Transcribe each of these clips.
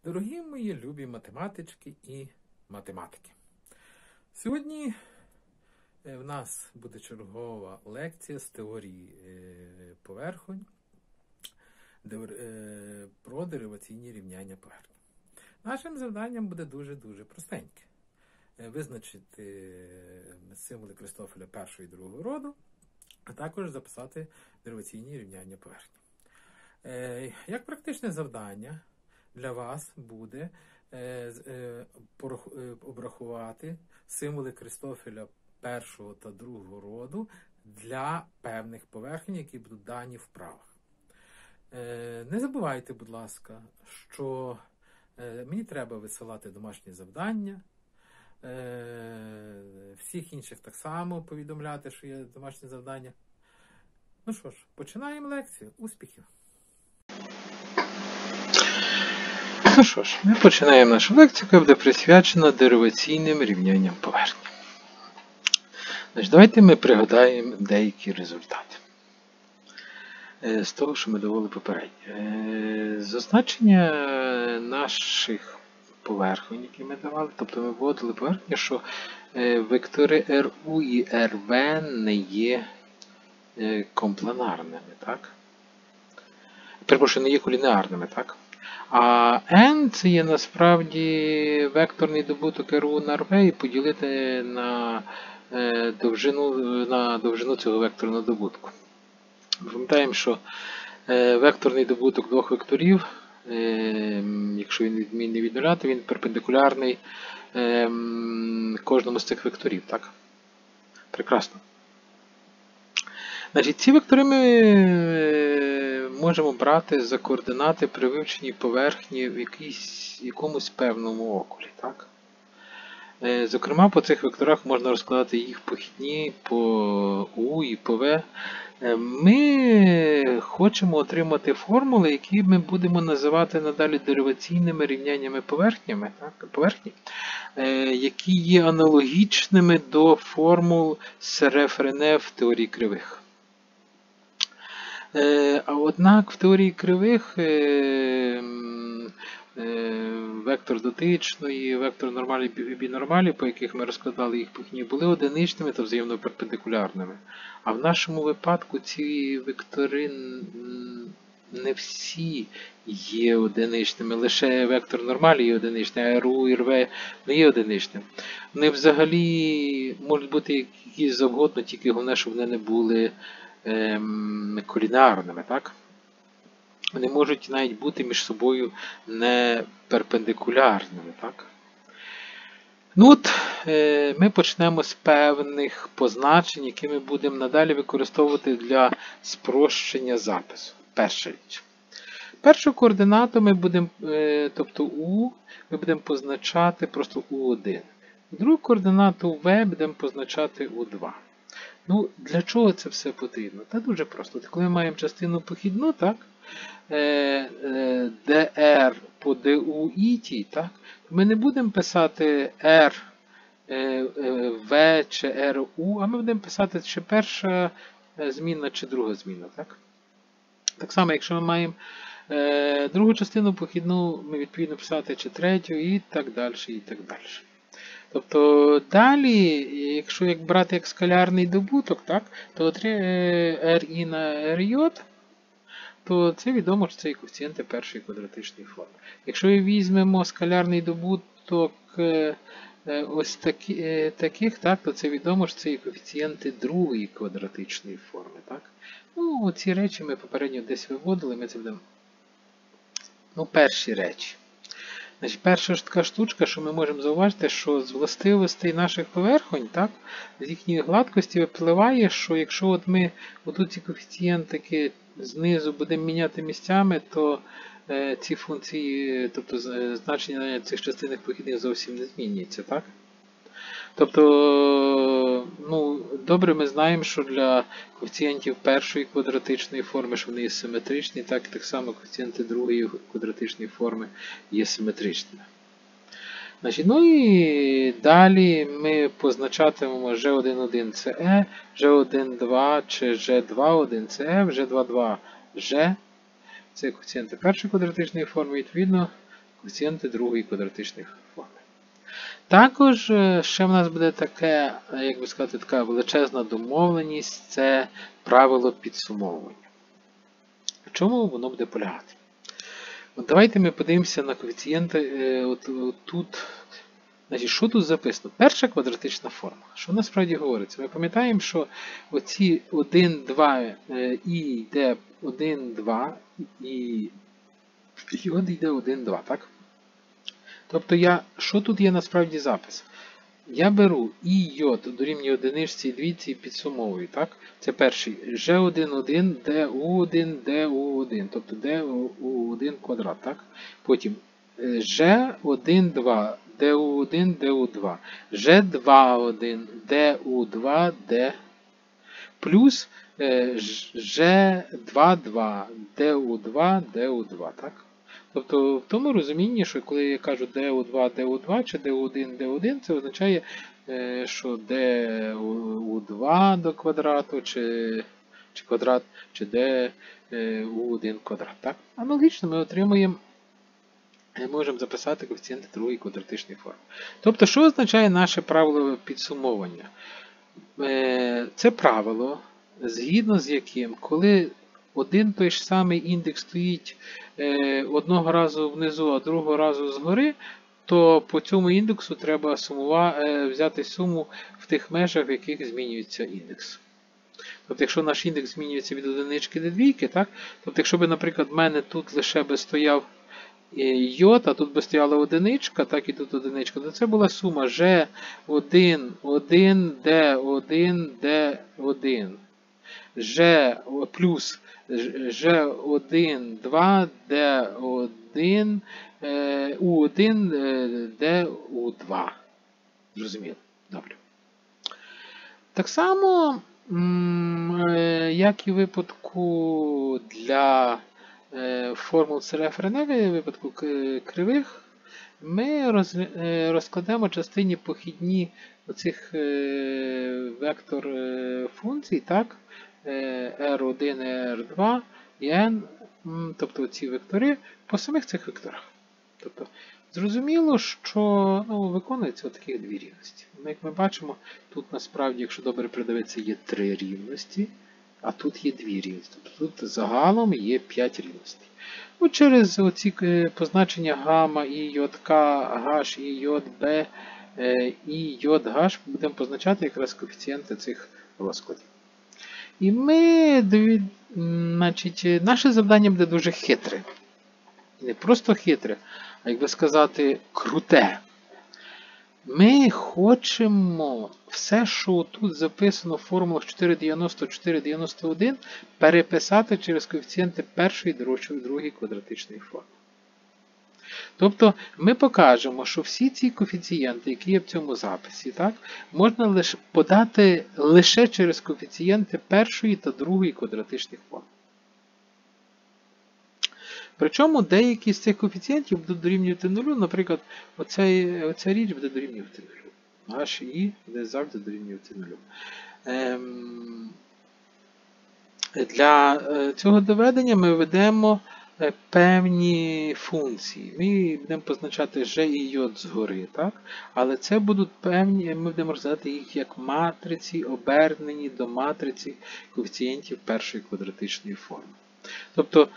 Дорогі мої любі математички і математики. Сьогодні в нас буде чергова лекція з теорії поверхонь про дериваційні рівняння поверхні. Нашим завданням буде дуже-дуже простеньке. Визначити символи Кристофеля першого і другого роду, а також записати дериваційні рівняння поверхні. Як практичне завдання для вас буде обрахувати символи Кристофеля першого та другого роду для певних поверхень, які будуть дані в вправах. Не забувайте, будь ласка, що мені треба висилати домашні завдання. Всіх інших так само повідомляти, що є домашні завдання. Ну що ж, починаємо лекцію. Успіхів! Ну що ж, ми починаємо нашу лекцію, яка буде присвячена дериваційним рівнянням поверхні. Значить, давайте ми пригадаємо деякі результати з того, що ми довели попередньо. Зазначення наших поверхонь, які ми давали, тобто ми вводили поверхню, що вектори РУ і РВ не є компланарними, так? Перепрошую, не є колінеарними, так? А n це є насправді векторний добуток РУ на РВ і поділити на довжину цього векторного добутку. Ми пам'ятаємо, що векторний добуток двох векторів, якщо він відмінний від нуля, то він перпендикулярний кожному з цих векторів, так? Прекрасно. Значить, ці вектори ми можемо брати за координати при вивченні поверхні в якомусь певному околі, так? Зокрема, по цих векторах можна розкладати їх похідні по У і по В. Ми хочемо отримати формули, які ми будемо називати надалі дериваційними рівняннями поверхні, які є аналогічними до формул Сереф-Рене в теорії кривих. А однак в теорії кривих вектор дотичної, вектор нормалі і бінормалі, по яких ми розкладали їх похідні, були одиничними та взаємно перпендикулярними. А в нашому випадку ці вектори не всі є одиничними, лише вектор нормалі є одиничний, а РУ і РВ не є одиничним. Вони взагалі можуть бути якісь завгодно, тільки головне, щоб вони не були колінеарними, так? Вони можуть навіть бути між собою не перпендикулярними, так? Ну от, ми почнемо з певних позначень, які ми будемо надалі використовувати для спрощення запису. Перша річ. Першу координату ми будемо, тобто У, ми будемо позначати просто У1. Другу координату В будемо позначати У2. Ну, для чого це все потрібно? Та дуже просто. Коли ми маємо частину похідну, так? dr по du і так? Ми не будемо писати r, v чи ru, а ми будемо писати чи перша змінна, чи друга змінна, так? Так само, якщо ми маємо другу частину похідну, ми відповідно писати чи третю і так далі, і так далі. Тобто далі, якщо як брати як скалярний добуток, так, то RI на RJ, то це відомо, що це є коефіцієнти першої квадратичної форми. Якщо ми візьмемо скалярний добуток ось таких, так, то це відомо, що це є коефіцієнти другої квадратичної форми. Так. Ну, ці речі ми попередньо десь виводили, ми це будемо. Ну, перші речі. Значить, перша ж така штучка, що ми можемо зауважити, що з властивостей наших поверхонь, так, з їхньої гладкості випливає, що якщо от ми отут ці коефіцієнтики знизу будемо міняти місцями, то ці функції, тобто значення цих частинних похідних зовсім не змінюється, так? Тобто, ну, добре ми знаємо, що для коефіцієнтів першої квадратичної форми, що вони є симетричні, так само коефіцієнти другої квадратичної форми є симетричними. Значить, ну і далі ми позначатимемо G1,1 це E, G1,2 чи G2,1 це F, G2,2 G. Це коефіцієнти першої квадратичної форми, відповідно, коефіцієнти другої квадратичної форми. Також ще в нас буде таке, як би сказати, така величезна домовленість, це правило підсумовування. В чому воно буде полягати? От давайте ми подивимося на коефіцієнти. Тут, значить, що тут записано? Перша квадратична форма. Що насправді говориться? Ми пам'ятаємо, що оці 1, 2 і йде 1, 2 і йод йде 1, 2, так? Тобто, що тут є насправді запис? Я беру і йод дорівнює одиничці і двійці і підсумовую, так? Це перший G1,1, DU1, DU1, тобто DU1 квадрат, так? Потім G1,2, DU1, DU2, G2,1, DU2, D, плюс G2,2, DU2, DU2, так? Тобто в тому розумінні, що коли я кажу DU2, DU2 чи DU1, DU1, це означає, що DU2 до квадрату чи квадрат, чи DU1 квадрат. Так? Аналогічно ми можемо записати коефіцієнти другої квадратичної форми. Тобто, що означає наше правило підсумовування? Це правило, згідно з яким, коли один той ж самий індекс стоїть одного разу внизу, а другого разу згори, то по цьому індексу треба взяти суму в тих межах, в яких змінюється індекс. Тобто, якщо наш індекс змінюється від одинички до двійки, так? Тобто, якщо б, наприклад, в мене тут лише би стояв йод, а тут би стояла одиничка, так і тут одиничка, то це була сума G1, 1, D1, D1. G плюс G1, 2, D1, U1, DU2. Зрозуміло? Добре. Так само, як і в випадку для формул Цереф-Реневі, в випадку кривих, ми розкладемо частині похідні оцих вектор функцій, так? R1, R2 і N, тобто ці вектори, по самих цих векторах. Тобто, зрозуміло, що виконуються такі дві рівності. Як ми бачимо, тут насправді, якщо добре придивитися, є 3 рівності, а тут є 2 рівності. Тобто тут загалом є 5 рівностей. Через оці позначення гамма і йод К, H і йод Б і йод H будемо позначати якраз коефіцієнти цих розкладів. І наше завдання буде дуже хитре. Не просто хитре, а, як би сказати, круте. Ми хочемо все, що тут записано в формулах 490, 491, переписати через коефіцієнти першої, другої квадратичної форми. Тобто ми покажемо, що всі ці коефіцієнти, які є в цьому записі, так, можна подати лише через коефіцієнти першої та другої квадратичних форм. Причому деякі з цих коефіцієнтів будуть дорівнювати нулю, наприклад, оця річ буде дорівнювати нулю. H і I буде завжди дорівнювати нулю. Для цього доведення ми введемо певні функції. Ми будемо позначати G і J згори, так? Але це будуть певні, ми будемо розглядати їх як матриці, обернені до матриці коефіцієнтів першої квадратичної форми. Тобто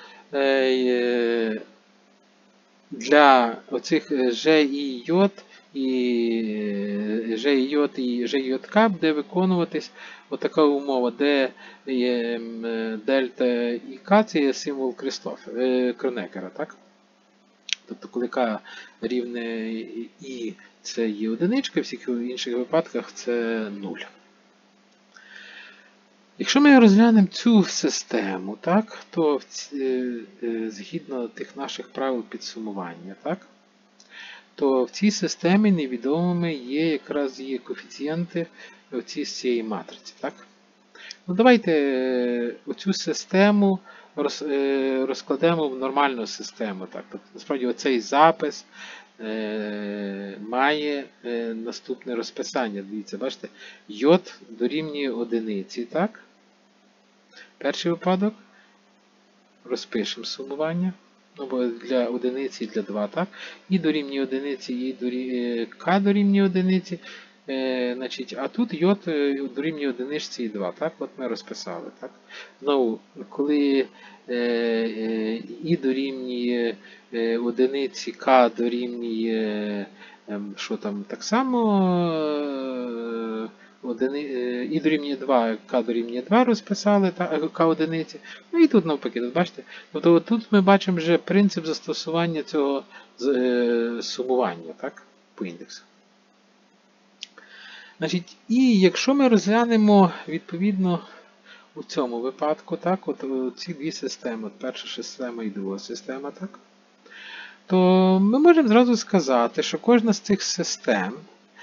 для оцих G і J і G і J і G і K буде виконуватись отака умова, де дельта і К це є символ Кронекера, так? Тобто, коли К рівне І це є одиничка, в всіх інших випадках це 0. Якщо ми розглянемо цю систему, так, то згідно тих наших правил підсумування, так, то в цій системі невідомими є якраз її коефіцієнти з цієї матриці. Так? Давайте оцю систему розкладемо в нормальну систему. Так? Тобто, насправді, оцей запис має наступне розписання. Дивіться, бачите, йод дорівнює одиниці. Так? Перший випадок. Розпишемо сумування. Ну, бо для одиниці і для 2, так? І дорівнює одиниці, і К дорівнює одиниці. Значить, а тут йод дорівнює одиничці і 2. Так? От ми розписали. Так? Знову, коли і дорівнює одиниці, К дорівнює що там, так само і дорівнює 2, К дорівнює 2 розписали, К одиниці. Ну і тут навпаки, тут бачите. Тобто тут ми бачимо вже принцип застосування цього сумування, так, по індексу. Значить, і якщо ми розглянемо відповідно у цьому випадку, так, от ці дві системи, от перша система і друга система, так, то ми можемо зразу сказати, що кожна з цих систем,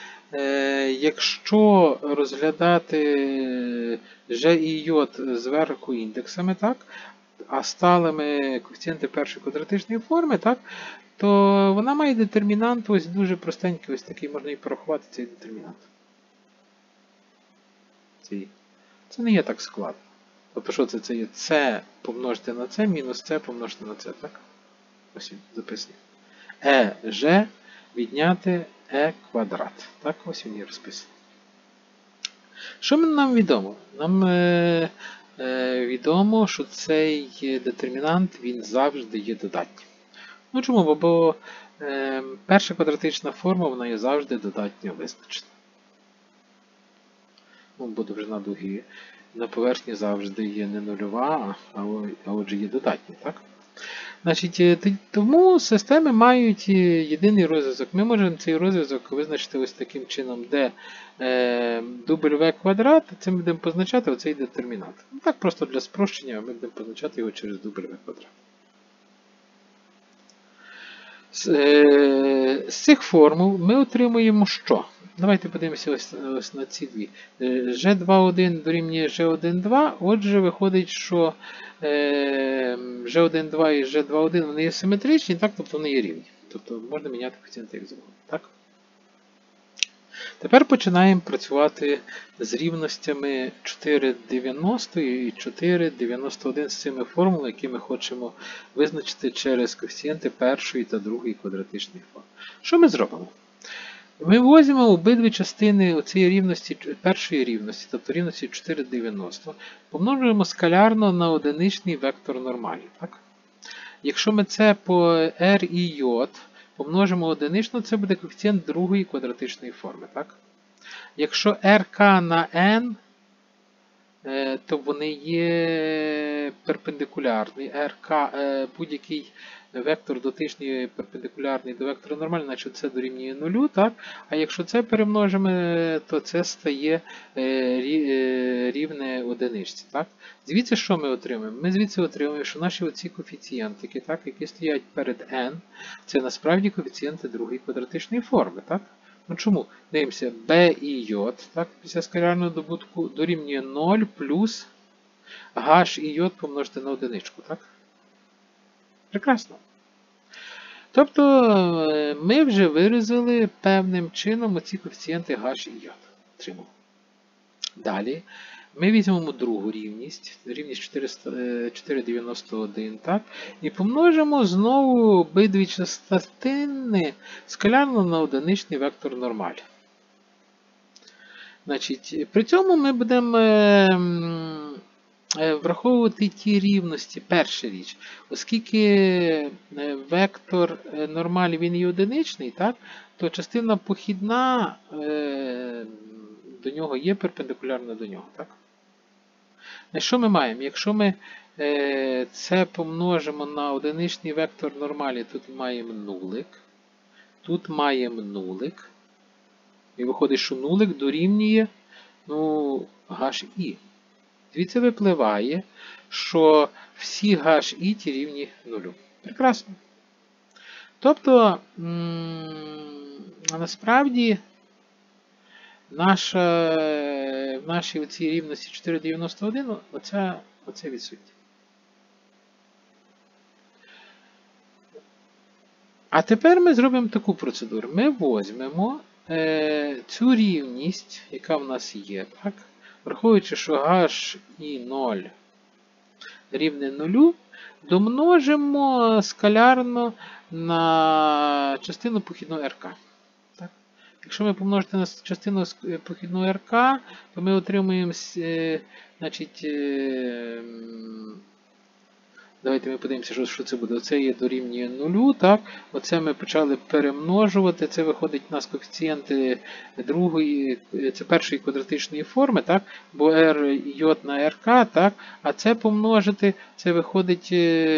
якщо розглядати Ж і йод зверху індексами, так, а сталими коефіцієнти першої квадратичної форми, так, то вона має детермінант ось дуже простенький, ось такий, можна і порахувати цей детермінант. Це не є так складно. Тобто, що це? Це є С помножити на С мінус С помножити на С, так? Ось він записаний. Ж відняти квадрат. Так, ось він і розписаний. Що нам відомо? Нам відомо, що цей детермінант, він завжди є додатнім. Ну чому? Бо перша квадратична форма, вона є завжди додатньо визначена. Ну, бо довжина дуги на поверхні завжди є не нульова, а отже є додатня, так? Значить, тому системи мають єдиний розв'язок. Ми можемо цей розв'язок визначити ось таким чином, де W квадрат, це ми будемо позначати оцей детермінант. Ну, так просто для спрощення ми будемо позначати його через W квадрат. З цих формул ми отримуємо що? Давайте подивимося ось на ці дві. G2,1 дорівнює G1,2. Отже, виходить, що G1,2 і G2,1 вони є симетричні, так? Тобто вони є рівні. Тобто можна міняти коефіцієнти як завгодно. Так? Тепер починаємо працювати з рівностями 4,90 і 4,91 з цими формулами, які ми хочемо визначити через коефіцієнти першої та другої квадратичних форм. Що ми зробимо? Ми візьмемо обидві частини цієї рівності, першої рівності, тобто рівності 4,90, помножуємо скалярно на одиничний вектор нормалів. Так? Якщо ми це по R і J помножимо одинично, це буде коефіцієнт другої квадратичної форми. Так? Якщо RK на N, то вони є перпендикулярні. RK, будь-який вектор дотичний перпендикулярний до вектора нормального, значить це дорівнює нулю. Так? А якщо це перемножимо, то це стає рівне одиничці. Так? Звідси що ми отримаємо? Ми звідси отримуємо, що наші оці коефіцієнтики, так, які стоять перед n, це насправді коефіцієнти другої квадратичної форми. Так? Ну чому? Дивимося, b і j, так, після скалярного добутку дорівнює 0 плюс h і j помножити на одиничку. Так? Прекрасно. Тобто ми вже виразили певним чином оці коефіцієнти h і j. Отримали. Далі ми візьмемо другу рівність 4,91, так, і помножимо знову обидві частини скалярно на одиничний вектор нормаль. Значить, при цьому ми будемо враховувати ті рівності, перша річ, оскільки вектор нормаль він є одиничний, так, то частина похідна до нього є перпендикулярна до нього. Так? Що ми маємо? Якщо ми це помножимо на одиничний вектор нормалі, тут маємо нулик, тут маємо нулик, і виходить, що нулик дорівнює HI. Звідси випливає, що всі HI ті рівні нулю. Прекрасно. Тобто, насправді, в нашій оцій рівності 4,91 оце відсутнє. А тепер ми зробимо таку процедуру. Ми візьмемо цю рівність, яка в нас є, так? Враховуючи, що h і 0 рівне 0, домножимо скалярно на частину похідного РК. Так? Якщо ми помножити на частину похідного РК, то ми отримуємо, значить, давайте ми подивимося, що це буде. Оце є дорівнює 0, так? Оце ми почали перемножувати. Це виходить у нас коефіцієнти це першої квадратичної форми, так? Бо r йод на rk, так? А це помножити, це виходить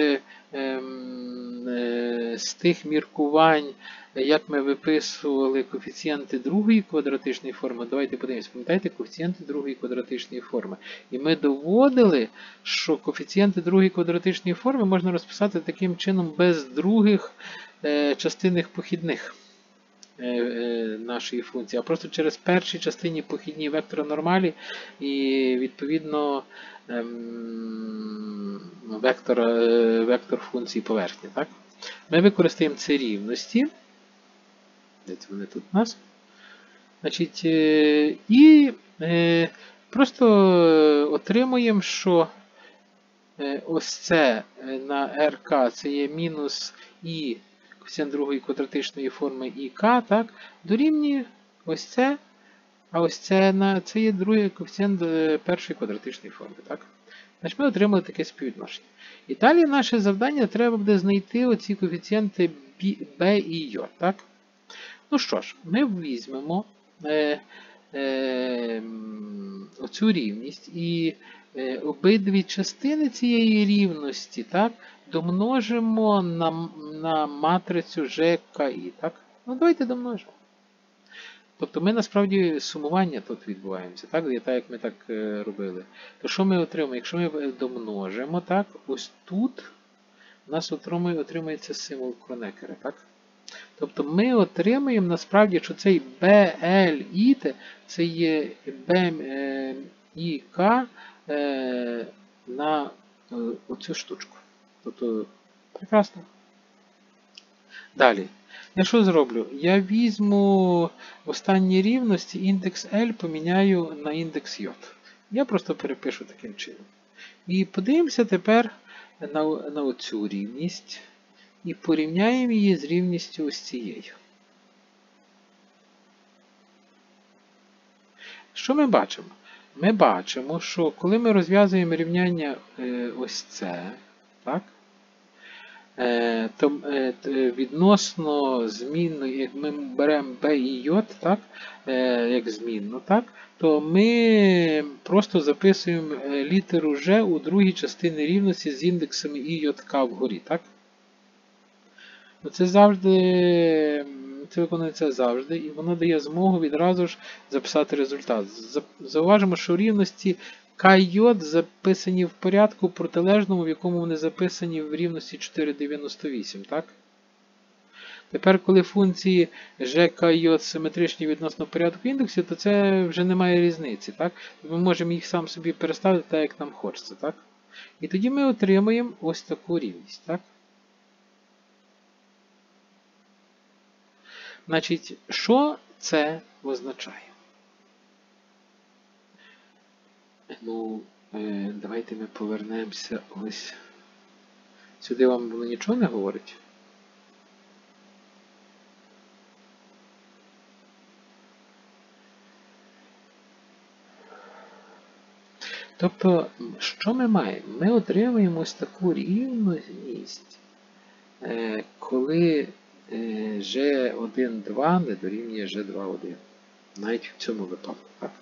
з тих міркувань, як ми виписували коефіцієнти другої квадратичної форми. Давайте подивимося, пам'ятаєте, коефіцієнти другої квадратичної форми. І ми доводили, що коефіцієнти другої квадратичної форми можна розписати таким чином без других частинних похідних нашої функції, а просто через першій частині похідні вектора нормалі і, відповідно, вектор функції поверхні. Так? Ми використаємо ці рівності. Десь вони тут у нас. Значить, і просто отримуємо, що ось це на РК це є мінус І коефіцієнт другої квадратичної форми ІК, так, дорівнює ось це, а ось це є другий коефіцієнт першої квадратичної форми. Так. Значить, ми отримали таке співвідношення. І далі наше завдання треба буде знайти оці коефіцієнти B і J. Так. Ну що ж, ми візьмемо оцю рівність і обидві частини цієї рівності, так, домножимо на матрицю ЖКІ. Так? Ну, давайте домножимо. Тобто ми насправді сумування тут відбуваємося, так, як ми так робили. То що ми отримаємо? Якщо ми домножимо, так, ось тут у нас отримується символ Кронекера. Так? Тобто ми отримаємо насправді, що цей BLIT це є BMIK на оцю штучку. Тобто, прекрасно. Далі. Я що зроблю? Я візьму в останній рівності індекс L поміняю на індекс J. Я просто перепишу таким чином. І подивимося тепер на оцю рівність. І порівняємо її з рівністю ось цією. Що ми бачимо? Ми бачимо, що коли ми розв'язуємо рівняння ось це, так, то відносно змінної, як ми беремо B і J, так, як змінну, так, то ми просто записуємо літеру G у другій частині рівності з індексами І, J, К вгорі. Так? Це виконується завжди, і воно дає змогу відразу ж записати результат. Зауважимо, що рівності К і J записані в порядку протилежному, в якому вони записані в рівності 4,98. Так? Тепер, коли функції G, K і J симетричні відносно порядку індексів, то це вже немає різниці. Так? Ми можемо їх сам собі переставити так, як нам хочеться. Так? І тоді ми отримуємо ось таку рівність. Так? Значить, що це означає? Ну, давайте ми повернемося ось. Сюди вам воно нічого не говорить? Тобто, що ми маємо? Ми отримуємо ось таку рівність, коли G1,2 не дорівнює G2,1. Навіть в цьому випадку. Так?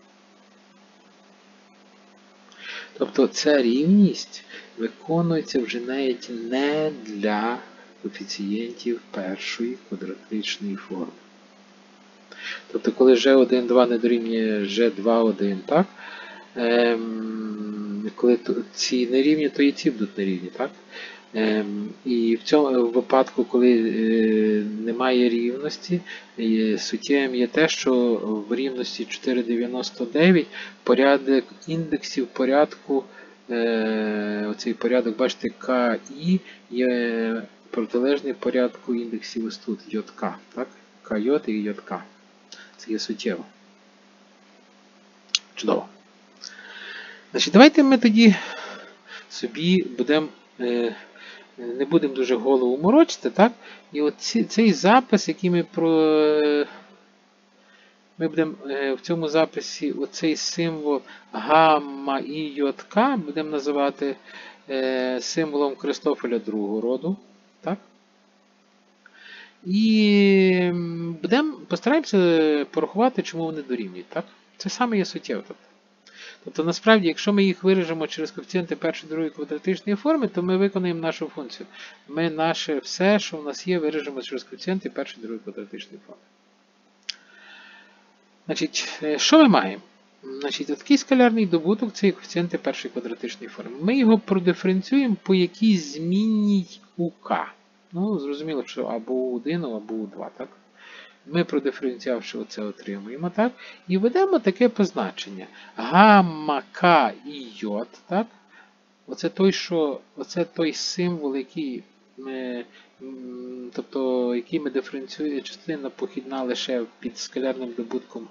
Тобто ця рівність виконується вже навіть не для коефіцієнтів першої квадратичної форми. Тобто, коли G1,2 не дорівнює G2,1, так? Коли ці нерівні, то і ці будуть нерівні. Так? І в цьому випадку, коли немає рівності, суттєвим є те, що в рівності 4,99 порядок індексів порядку, оцей порядок, бачите, КІ є протилежний порядку індексів ось тут, ЙК. Так? КЙ і ЙК. Це є суттєво. Чудово. Значить, давайте ми тоді собі будемо не будемо дуже голову морочити, так? І от цей запис, який ми будемо в цьому записі оцей символ гамма і йотка будемо називати символом Кристофеля другого роду. Так? І постараємося порахувати, чому вони дорівнюють. Так? Це саме є суттєво. Тобто, насправді, якщо ми їх виражемо через коефіцієнти першої, другої квадратичної форми, то ми виконаємо нашу функцію. Ми наше все, що в нас є, виражемо через коефіцієнти першої, другої квадратичної форми. Значить, що ми маємо? Значить, такий скалярний добуток це є коефіцієнти першої квадратичної форми. Ми його продиференціюємо по якійсь змінній у k. Ну, зрозуміло, що або у 1, або у 2, так? Ми, продиференціявши оце, отримуємо, так? І введемо таке позначення. Гамма, К і йод, так? Оце той символ, який ми диференціюємо, частина похідна лише під скалярним добутком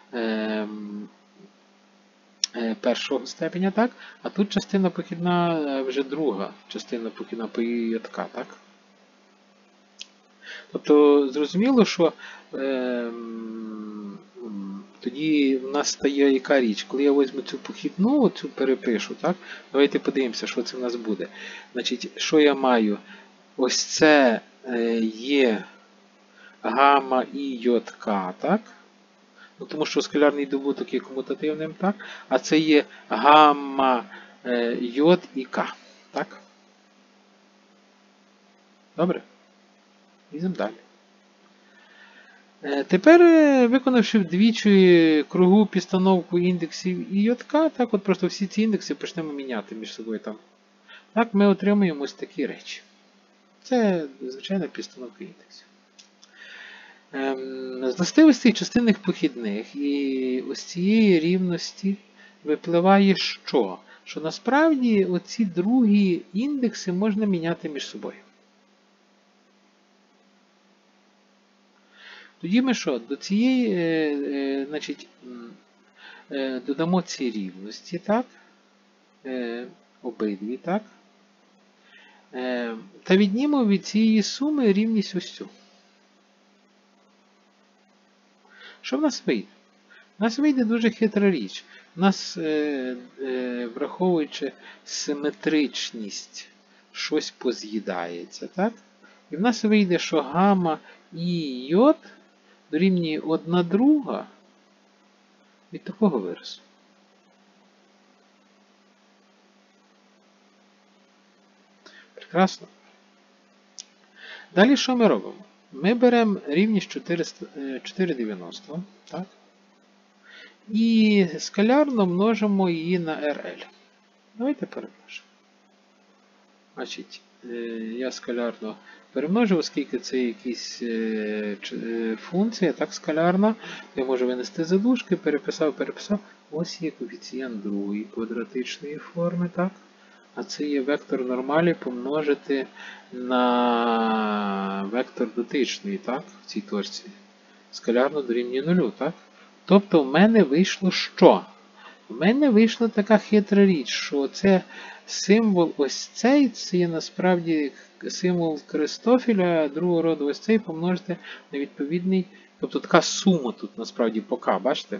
першого степеня, так? А тут частина похідна вже друга, частина похідна по йодка, так? Тобто, зрозуміло, що тоді в нас стає яка річ. Коли я візьму цю похідну, оцю перепишу, так? Давайте подивимося, що це в нас буде. Значить, що я маю? Ось це є гамма і йотка, так? Ну, тому що скалярний добуток є комутативним, так? А це є гамма йод і К, так? Добре? Йдемо далі. Тепер, виконавши вдвічі кругу підстановку індексів і йотка, так, от просто всі ці індекси почнемо міняти між собою там. Так, ми отримуємо ось такі речі. Це, звичайна підстановка індексів. З властивостей частинних похідних і ось цієї рівності випливає що? Що насправді оці другі індекси можна міняти між собою. Тоді ми що? До цієї, значить, додамо ці рівності, так? Обидві, так? Та віднімемо від цієї суми рівність ось цю. Що в нас вийде? У нас вийде дуже хитра річ. У нас, враховуючи симетричність, щось поз'їдається, так? І в нас вийде, що гамма і йод дорівнює одна друга від такого виразу. Прекрасно. Далі що ми робимо? Ми беремо рівність 490, так? І скалярно множимо її на RL. Давайте перемножимо. Значить, я скалярно перемножив, оскільки це якась функція, так, скалярна. Я можу винести задушки, переписав. Ось є коефіцієнт другої квадратичної форми, так? А це є вектор нормалі помножити на вектор дотичний, так, в цій точці. Скалярно дорівнює 0, так? Тобто в мене вийшло що? В мене вийшла така хитра річ, що це символ ось цей, це є насправді символ Кристофеля другого роду, ось цей помножити на відповідний, тобто така сума тут насправді по К, бачите?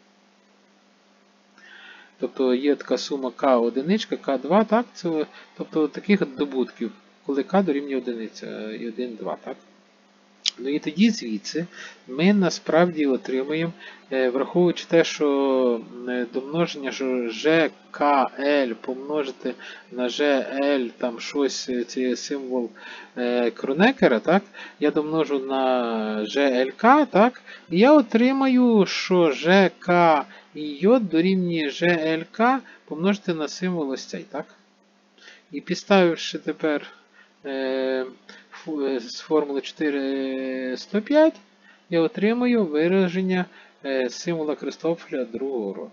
Тобто є така сума К1, К2, так? Це, тобто таких добутків, коли К дорівнює 1 і 1, 2, так? Ну і тоді звідси ми насправді отримуємо, враховуючи те, що домноження ЖКЛ помножити на ЖЛ, там щось, це є символ Кронекера, так? Я домножу на ЖЛК, так? І я отримаю, що ЖК і йод дорівнює ЖЛК помножити на символ ось цей, так? І підставивши тепер з формули 4,105, я отримую вираження символа Кристофеля другого роду.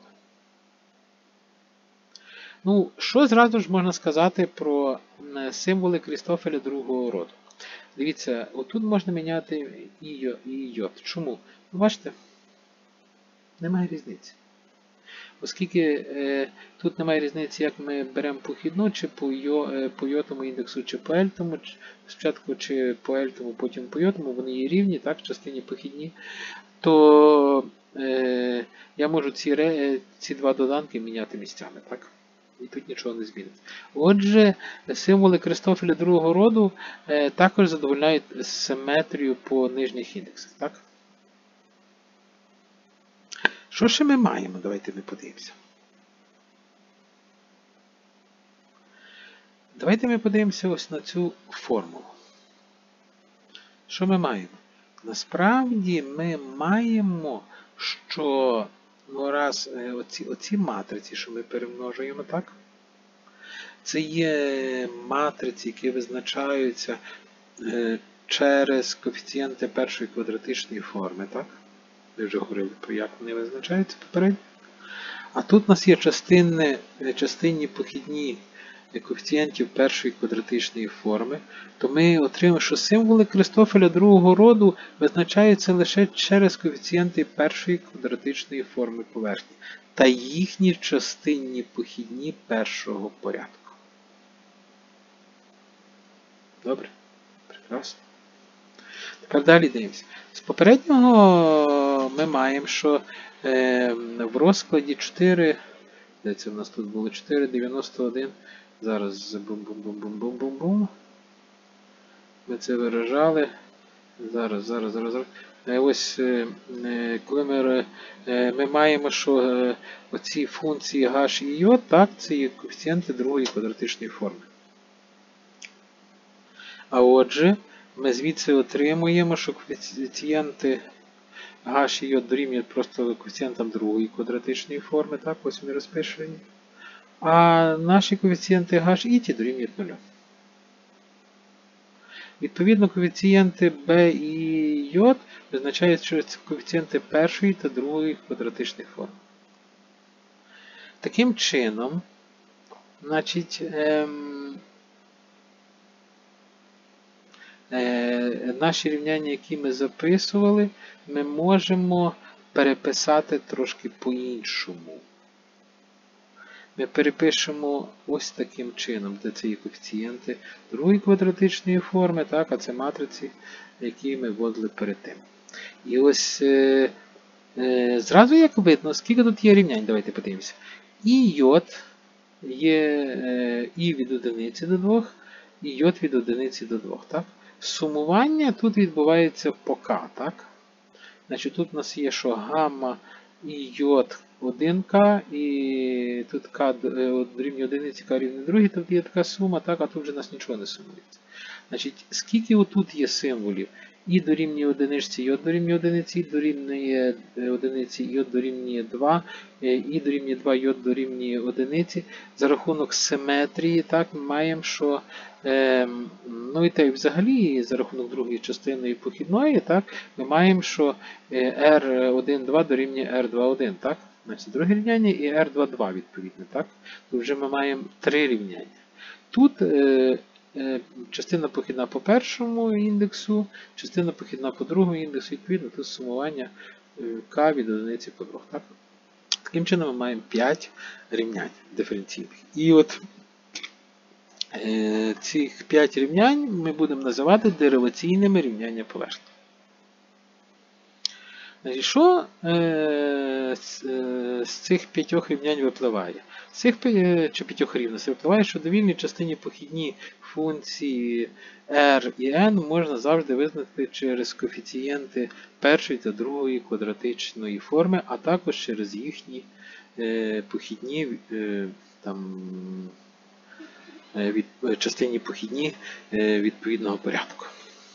Ну, що зразу ж можна сказати про символи Кристофеля другого роду? Дивіться, отут можна міняти і йод. Чому? Бачите? Немає різниці. оскільки тут немає різниці, як ми беремо похідну, чи по йотому індексу, чи по ельтому, спочатку чи по ельтому, потім по йотому, вони є рівні, так, в частині похідні, то я можу ці два доданки міняти місцями. Так? І тут нічого не зміниться. Отже, символи Кристофеля другого роду також задовольняють симетрію по нижніх індексах. Так? Що ще ми маємо? Давайте ми подивимося. Давайте ми подивимося ось на цю формулу. Що ми маємо? Насправді ми маємо, що раз оці матриці, що ми перемножуємо, так? Це є матриці, які визначаються через коефіцієнти першої квадратичної форми, так? Ми вже говорили про як вони визначаються попередньо. А тут у нас є частинні похідні коефіцієнтів першої квадратичної форми, то ми отримаємо, що символи Кристофеля другого роду визначаються лише через коефіцієнти першої квадратичної форми поверхні та їхні частинні похідні першого порядку. Добре? Прекрасно. Тепер далі дивимося. З попереднього ми маємо, що в розкладі 4, де це в нас тут було 4, 91, зараз бум-бум-бум-бум-бум-бум-бум. Ми це виражали. Зараз. Ось, коли ми маємо, що оці функції h і j, так, це є коефіцієнти другої квадратичної форми. А отже, ми звідси отримуємо, що коефіцієнти h і j дорівнюють просто коефіцієнтам другої квадратичної форми, так, ось ми розпишемо. А наші коефіцієнти h і ті дорівнюють 0. Відповідно, коефіцієнти b і j визначають, що це коефіцієнти першої та другої квадратичних форм. Таким чином, значить, наші рівняння, які ми записували, ми можемо переписати трошки по-іншому. Ми перепишемо ось таким чином, де це є коефіцієнти другої квадратичної форми, так, а це матриці, які ми вводили перед тим. І ось зразу як видно, скільки тут є рівнянь, давайте подивимося. І j є і від 1 до 2, і j від 1 до 2. Так? Сумування тут відбувається по k. Так? Значить, тут у нас є, що гамма і j 1k, і тут k рівня 1, k рівня 2, тут є така сума, так, а тут вже у нас нічого не сумується. Значить, скільки отут є символів? І дорівнює 1, j дорівнює 1, і дорівнює 1, j дорівнює 2, і дорівнює 2, j дорівнює 1. За рахунок симетрії, так, ми маємо, що, ну і та й взагалі, за рахунок другої частини похідної, так, ми маємо, що R1,2 дорівнює R2,1, так? Значить, друге рівняння і R2,2 відповідно, так? Тут вже ми маємо три рівняння. Тут частина похідна по першому індексу, частина похідна по другому індексу, відповідно, тут сумування k від 1 по 2. Так? Таким чином ми маємо 5 рівнянь диференційних. І от цих 5 рівнянь ми будемо називати дериваційними рівняння поверхні. Значить, що з цих 5 рівнянь випливає? З цих 5 рівностей випливає, що довільні частині похідні функції r і n можна завжди визначити через коефіцієнти першої та другої квадратичної форми, а також через їхні похідні частині похідні відповідного порядку.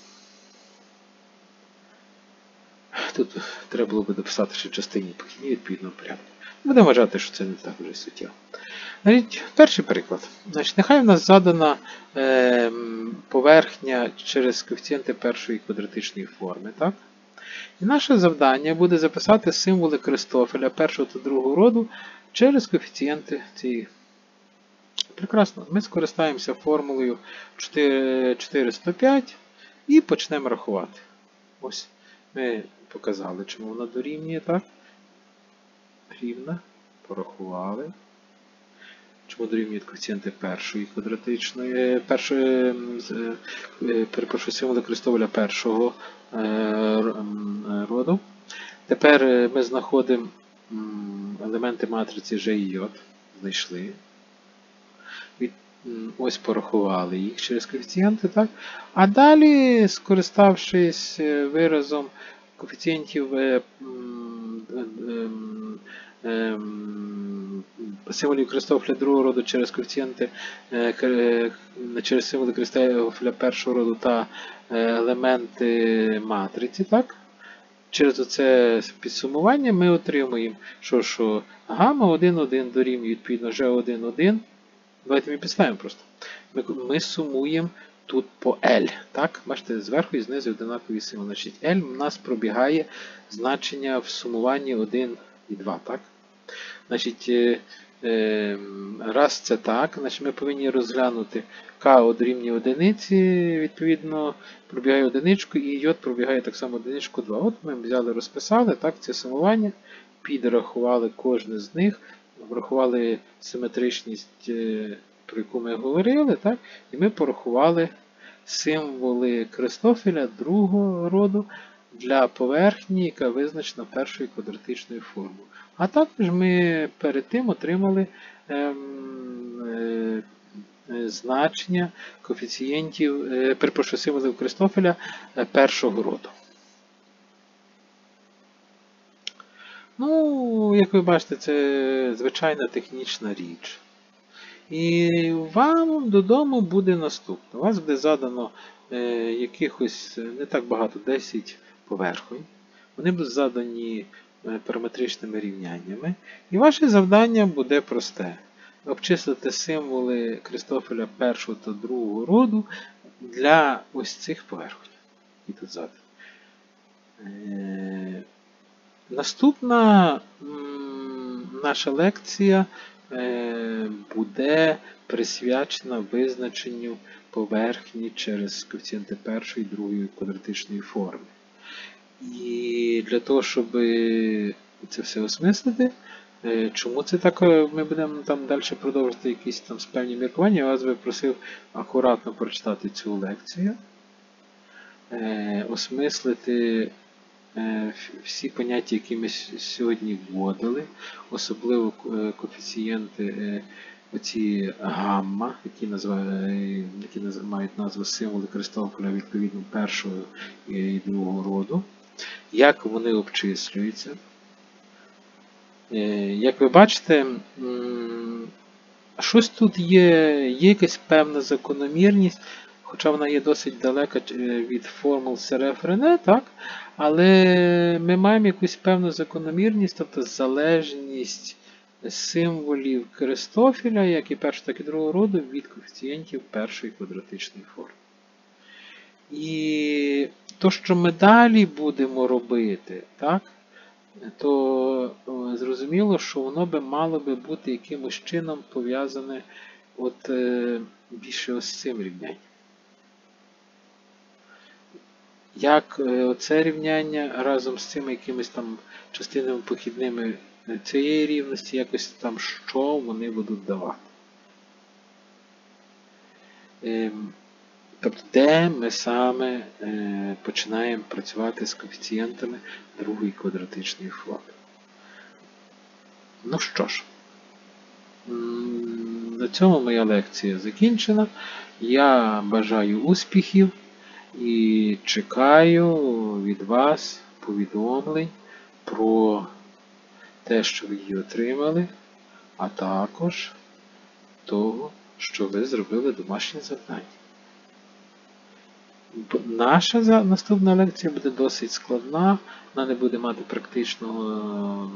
Тут треба було б дописати, що частині похідні відповідного порядку. Будемо вважати, що це не так вже суттєво. Перший приклад. Значить, нехай в нас задана поверхня через коефіцієнти першої квадратичної форми. Так? І наше завдання буде записати символи Кристофеля першого та другого роду через коефіцієнти цієї. Прекрасно. Ми скористаємося формулою 405 і почнемо рахувати. Ось ми показали, чому вона дорівнює, так? Рівна. порахували. Чому дорівнюють коефіцієнти першої квадратичної, перепрошую, символи Крестоволя першого роду. Тепер ми знаходимо елементи матриці G і J. Знайшли. Ось порахували їх через коефіцієнти, так? А далі, скориставшись виразом коефіцієнтів символів Крестовля другого роду через коефіцієнти через символи Крестовля першого роду та елементи матриці, так? Через оце підсумування ми отримуємо, що гамма 1,1 дорівнює відповідно G1, 1. Давайте ми підставимо просто. Ми сумуємо тут по L. Так? Бачите, зверху і знизу однакові символи. Значить, L у нас пробігає значення в сумуванні 1 і 2. Так? Значить, раз це так, значить ми повинні розглянути K дорівнює одиниці, відповідно, пробігає одиничку, і J пробігає так само одиничку 2. От ми взяли, розписали, так, це сумування, підрахували кожне з них, врахували симетричність, про яку ми говорили, так, і ми порахували символи Крестовеля другого роду для поверхні, яка визначена першою квадратичною формою. А також ми перед тим отримали значення коефіцієнтів, перепрошую, символів Крестовеля першого роду. Ну, як ви бачите, це звичайна технічна річ. І вам додому буде наступне. У вас буде задано якихось не так багато, 10 поверхонь. Вони будуть задані параметричними рівняннями. І ваше завдання буде просте. Обчислити символи Крестовеля першого та другого роду для ось цих поверхонь. І тут задані. Наступна наша лекція буде присвячена визначенню поверхні через коефіцієнти першої і другої квадратичної форми. І для того, щоб це все осмислити, чому це так, ми будемо там далі продовжувати якісь там певні міркування, я вас би просив акуратно прочитати цю лекцію, осмислити всі поняття, які ми сьогодні вводили, особливо коефіцієнти оці гамма, які мають назву символи Крестовеля відповідно першого і другого роду, як вони обчислюються. Як ви бачите, щось тут є якась певна закономірність, хоча вона є досить далека від формул Сереф-Рене, так? Але ми маємо якусь певну закономірність, тобто залежність символів Крестовеля, як і першого, так і другого роду, від коефіцієнтів першої квадратичної форми. І то, що ми далі будемо робити, так? То зрозуміло, що воно би мало би бути якимось чином пов'язане більше ось з цим рівнянням. Як оце рівняння разом з цими якимись там частинами похідними цієї рівності, якось там що вони будуть давати. Тобто, де ми саме починаємо працювати з коефіцієнтами другої квадратичної форми. Ну що ж, на цьому моя лекція закінчена. Я бажаю успіхів і чекаю від вас повідомлень про те, що ви її отримали, а також того, що ви зробили домашнє завдання. Наша наступна лекція буде досить складна, вона не буде мати практичного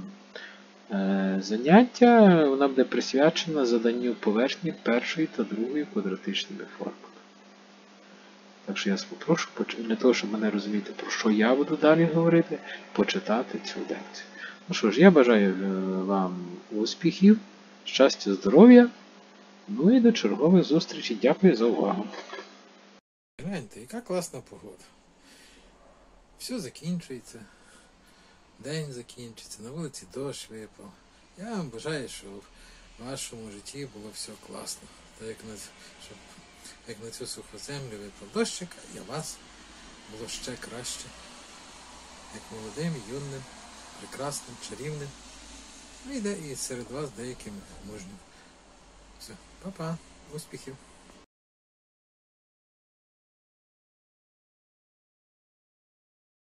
заняття, вона буде присвячена заданню поверхні першої та другої квадратичними формами. Так що я вас попрошу, для того, щоб мене розуміти, про що я буду далі говорити, почитати цю лекцію. Ну що ж, я бажаю вам успіхів, щастя, здоров'я, ну і до чергових зустрічей. Дякую за увагу. Гляньте, яка класна погода. Все закінчується. День закінчиться, на вулиці дощ випав. Я вам бажаю, щоб в вашому житті було все класно. Так як на цю суху землю випав дощик, а для вас було ще краще. Як молодим, юним, прекрасним, чарівним. Ну і серед вас деяким мужнім. Все, па-па, успіхів!